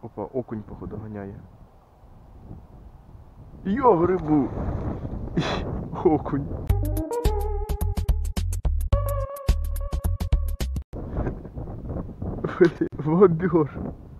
Опа, окунь, походу, ганяє. Я грибу! Окунь. Блін, бобер.